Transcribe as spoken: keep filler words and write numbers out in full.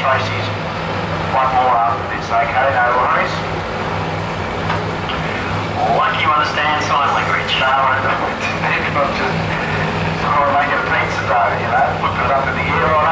Tracy's one more after this, okay? No worries. Lucky you understand sign language. No, I don't. I'm just trying to make a pizza dough, you know, put it up in the air on